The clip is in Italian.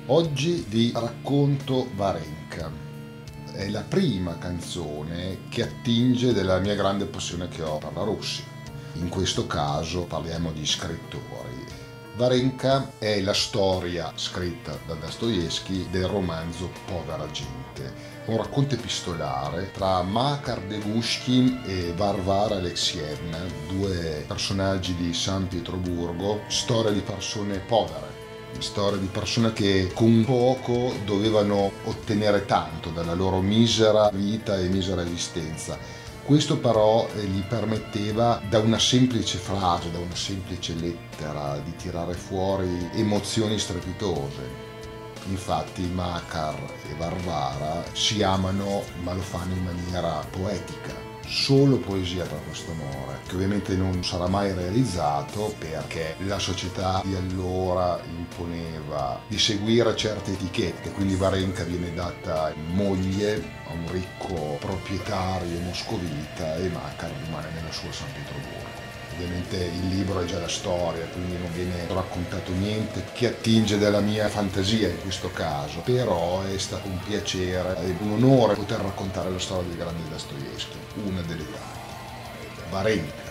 Oggi vi racconto Varenka. È la prima canzone che attinge della mia grande passione che ho per la Russia. In questo caso parliamo di scrittori. Varenka è la storia scritta da Dostoevskij del romanzo Povera gente. È un racconto epistolare tra Makar Devushkin e Varvara Alexievna, due personaggi di San Pietroburgo, storia di persone povere. Storia di persone che con poco dovevano ottenere tanto dalla loro misera vita e misera esistenza. Questo però gli permetteva da una semplice frase, da una semplice lettera, di tirare fuori emozioni strepitose. Infatti Makar e Varvara si amano, ma lo fanno in maniera poetica. Solo poesia per questo amore, che ovviamente non sarà mai realizzato perché la società di allora imponeva di seguire certe etichette, quindi Varenka viene data moglie a un ricco proprietario moscovita e Makar rimane nella sua San Pietroburgo. Ovviamente il libro è già la storia, quindi non viene raccontato niente che attinge dalla mia fantasia in questo caso, però è stato un piacere e un onore poter raccontare la storia del grande Dostoevskij, una delle tante. Varenka.